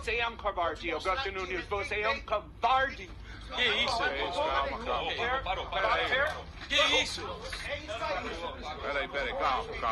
Você é um covarde, Augusto Nunes. Você é um covarde. Que isso? Calma. Parou. Peraí. Que isso? Peraí, calma.